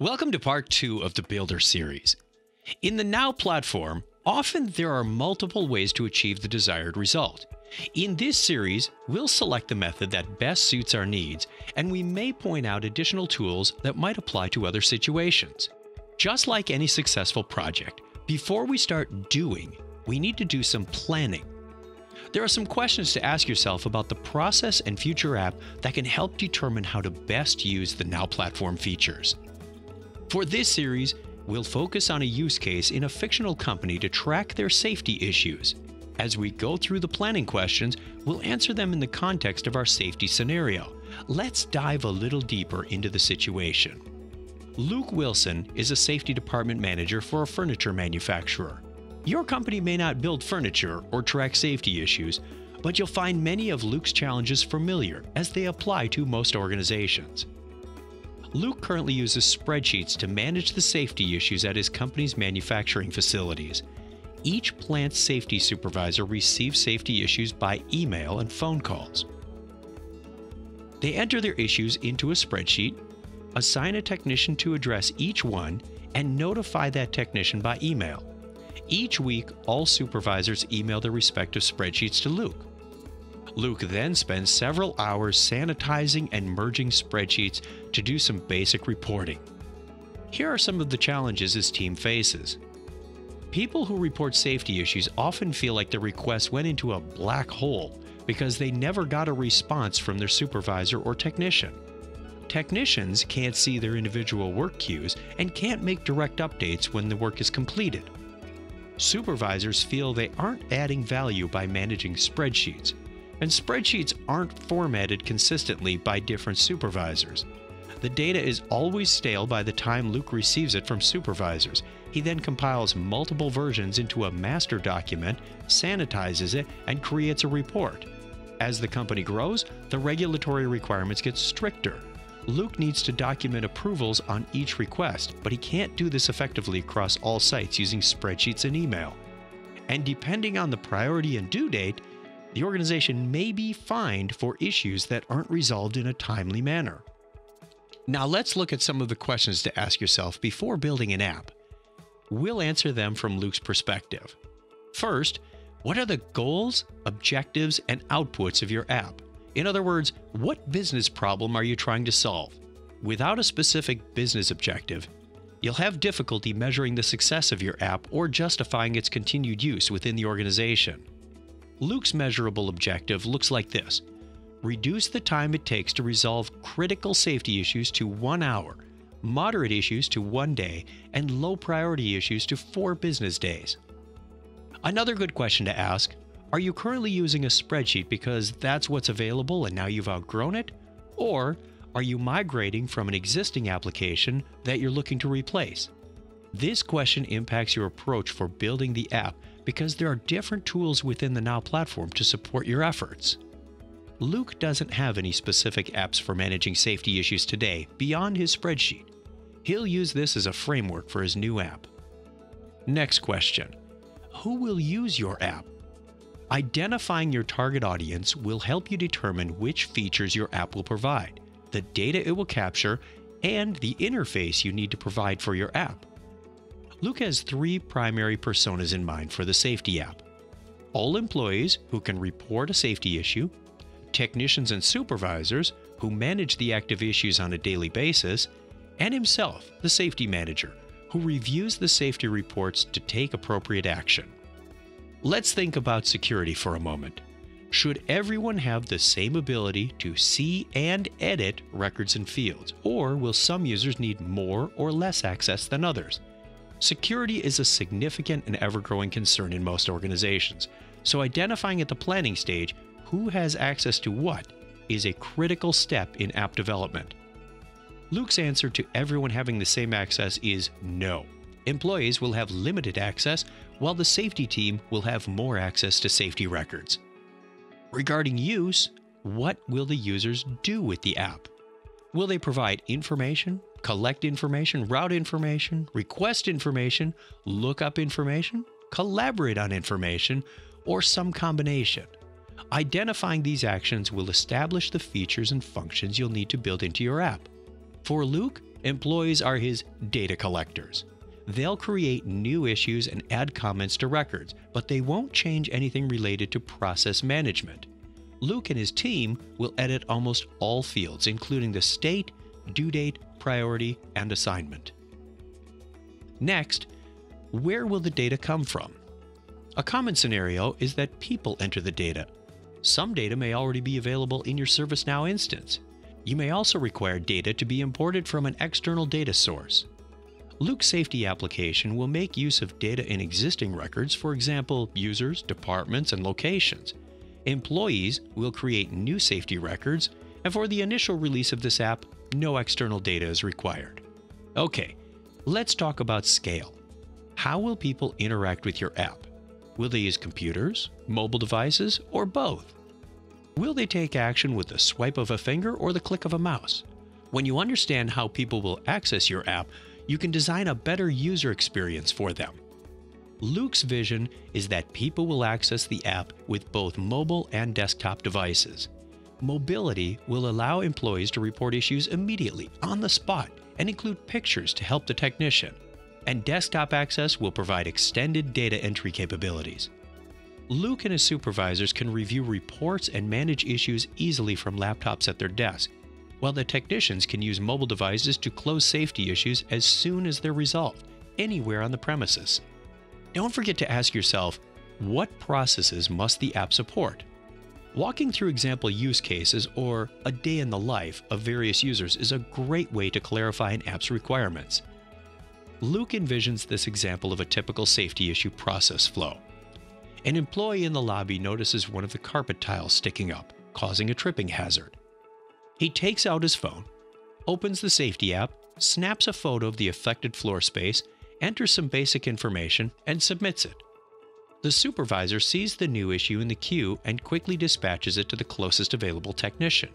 Welcome to part 2 of the Builder series. In the Now platform, often there are multiple ways to achieve the desired result. In this series, we'll select the method that best suits our needs, and we may point out additional tools that might apply to other situations. Just like any successful project, before we start doing, we need to do some planning. There are some questions to ask yourself about the process and future app that can help determine how to best use the Now platform features. For this series, we'll focus on a use case in a fictional company to track their safety issues. As we go through the planning questions, we'll answer them in the context of our safety scenario. Let's dive a little deeper into the situation. Luke Wilson is a safety department manager for a furniture manufacturer. Your company may not build furniture or track safety issues, but you'll find many of Luke's challenges familiar as they apply to most organizations. Luke currently uses spreadsheets to manage the safety issues at his company's manufacturing facilities. Each plant safety supervisor receives safety issues by email and phone calls. They enter their issues into a spreadsheet, assign a technician to address each one, and notify that technician by email. Each week, all supervisors email their respective spreadsheets to Luke. Luke then spends several hours sanitizing and merging spreadsheets to do some basic reporting. Here are some of the challenges his team faces. People who report safety issues often feel like their request went into a black hole because they never got a response from their supervisor or technician. Technicians can't see their individual work queues and can't make direct updates when the work is completed. Supervisors feel they aren't adding value by managing spreadsheets, and spreadsheets aren't formatted consistently by different supervisors. The data is always stale by the time Luke receives it from supervisors. He then compiles multiple versions into a master document, sanitizes it, and creates a report. As the company grows, the regulatory requirements get stricter. Luke needs to document approvals on each request, but he can't do this effectively across all sites using spreadsheets and email. And depending on the priority and due date, the organization may be fined for issues that aren't resolved in a timely manner. Now let's look at some of the questions to ask yourself before building an app. We'll answer them from Luke's perspective. First, what are the goals, objectives, and outputs of your app? In other words, what business problem are you trying to solve? Without a specific business objective, you'll have difficulty measuring the success of your app or justifying its continued use within the organization. Luke's measurable objective looks like this: reduce the time it takes to resolve critical safety issues to 1 hour, moderate issues to 1 day, and low priority issues to 4 business days. Another good question to ask: are you currently using a spreadsheet because that's what's available and now you've outgrown it? Or are you migrating from an existing application that you're looking to replace? This question impacts your approach for building the app because there are different tools within the Now platform to support your efforts. Luke doesn't have any specific apps for managing safety issues today beyond his spreadsheet. He'll use this as a framework for his new app. Next question: who will use your app? Identifying your target audience will help you determine which features your app will provide, the data it will capture, and the interface you need to provide for your app. Luke has 3 primary personas in mind for the safety app: all employees who can report a safety issue, technicians and supervisors who manage the active issues on a daily basis, and himself, the safety manager, who reviews the safety reports to take appropriate action. Let's think about security for a moment. Should everyone have the same ability to see and edit records and fields, or will some users need more or less access than others? Security is a significant and ever-growing concern in most organizations, so identifying at the planning stage who has access to what is a critical step in app development. Luke's answer to everyone having the same access is no. Employees will have limited access, while the safety team will have more access to safety records. Regarding use, what will the users do with the app? Will they provide information, collect information, route information, request information, look up information, collaborate on information, or some combination? Identifying these actions will establish the features and functions you'll need to build into your app. For Luke, Employees are his data collectors. They'll create new issues and add comments to records, but they won't change anything related to process management. Luke and his team will edit almost all fields, including the state, due date, priority, and assignment. Next, where will the data come from? A common scenario is that people enter the data. Some data may already be available in your ServiceNow instance. You may also require data to be imported from an external data source. Luke's safety application will make use of data in existing records, for example, users, departments, and locations. Employees will create new safety records, and for the initial release of this app, no external data is required. Okay, let's talk about scale. How will people interact with your app? Will they use computers, mobile devices, or both? Will they take action with the swipe of a finger or the click of a mouse? When you understand how people will access your app, you can design a better user experience for them. Luke's vision is that people will access the app with both mobile and desktop devices. Mobility will allow employees to report issues immediately, on the spot, and include pictures to help the technician. And desktop access will provide extended data entry capabilities. Luke and his supervisors can review reports and manage issues easily from laptops at their desk, while the technicians can use mobile devices to close safety issues as soon as they're resolved, anywhere on the premises. Don't forget to ask yourself, what processes must the app support? Walking through example use cases or a day in the life of various users is a great way to clarify an app's requirements. Luke envisions this example of a typical safety issue process flow. An employee in the lobby notices one of the carpet tiles sticking up, causing a tripping hazard. He takes out his phone, opens the safety app, snaps a photo of the affected floor space, enters some basic information, and submits it. The supervisor sees the new issue in the queue and quickly dispatches it to the closest available technician.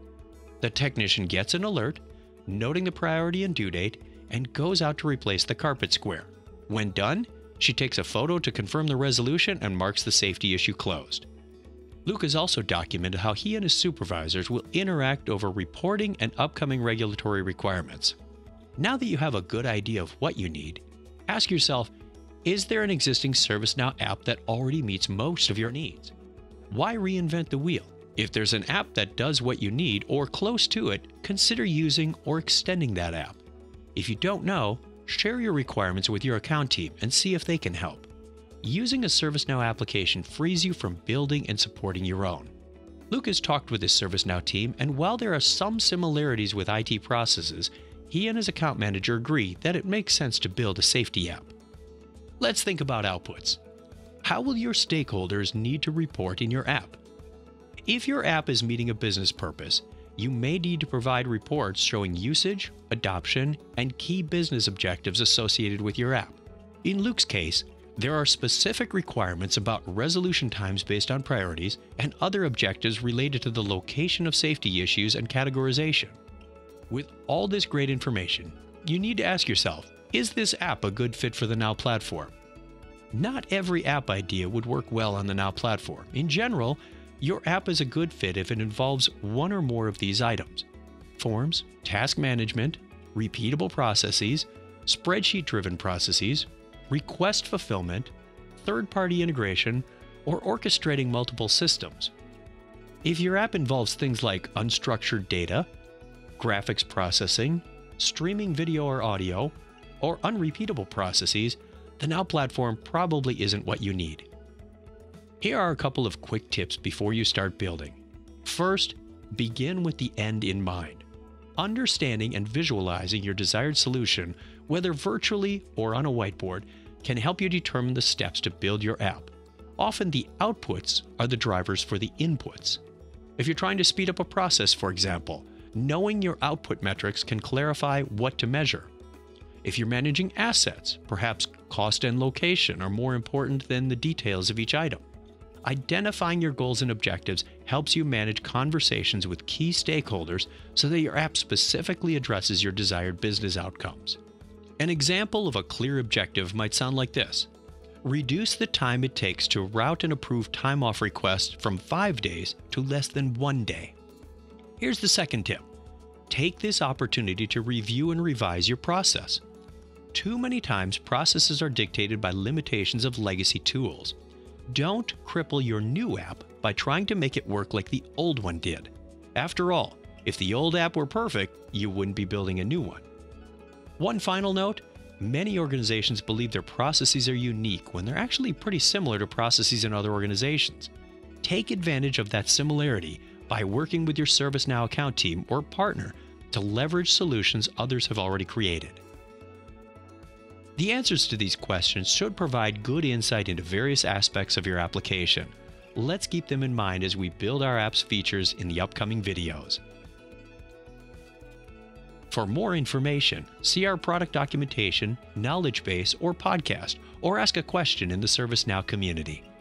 The technician gets an alert, noting the priority and due date, and goes out to replace the carpet square. When done, she takes a photo to confirm the resolution and marks the safety issue closed. Luke has also documented how he and his supervisors will interact over reporting and upcoming regulatory requirements. Now that you have a good idea of what you need, ask yourself, is there an existing ServiceNow app that already meets most of your needs? Why reinvent the wheel? If there's an app that does what you need or close to it, consider using or extending that app. If you don't know, share your requirements with your account team and see if they can help. Using a ServiceNow application frees you from building and supporting your own. Luke has talked with his ServiceNow team, and while there are some similarities with IT processes, he and his account manager agree that it makes sense to build a safety app. Let's think about outputs. How will your stakeholders need to report in your app? If your app is meeting a business purpose, you may need to provide reports showing usage, adoption, and key business objectives associated with your app. In Luke's case, there are specific requirements about resolution times based on priorities and other objectives related to the location of safety issues and categorization. With all this great information, you need to ask yourself, is this app a good fit for the Now platform? Not every app idea would work well on the Now platform. In general, your app is a good fit if it involves one or more of these items: forms, task management, repeatable processes, spreadsheet-driven processes, request fulfillment, third-party integration, or orchestrating multiple systems. If your app involves things like unstructured data, graphics processing, streaming video or audio, or unrepeatable processes, the Now platform probably isn't what you need. Here are a couple of quick tips before you start building. First, begin with the end in mind. Understanding and visualizing your desired solution, whether virtually or on a whiteboard, can help you determine the steps to build your app. Often the outputs are the drivers for the inputs. If you're trying to speed up a process, for example, knowing your output metrics can clarify what to measure. If you're managing assets, perhaps cost and location are more important than the details of each item. Identifying your goals and objectives helps you manage conversations with key stakeholders so that your app specifically addresses your desired business outcomes. An example of a clear objective might sound like this: reduce the time it takes to route and approve time-off requests from 5 days to less than 1 day. Here's the second tip. Take this opportunity to review and revise your process. Too many times, processes are dictated by limitations of legacy tools. Don't cripple your new app by trying to make it work like the old one did. After all, if the old app were perfect, you wouldn't be building a new one. One final note, many organizations believe their processes are unique when they're actually pretty similar to processes in other organizations. Take advantage of that similarity by working with your ServiceNow account team or partner to leverage solutions others have already created. The answers to these questions should provide good insight into various aspects of your application. Let's keep them in mind as we build our app's features in the upcoming videos. For more information, see our product documentation, knowledge base, or podcast, or ask a question in the ServiceNow community.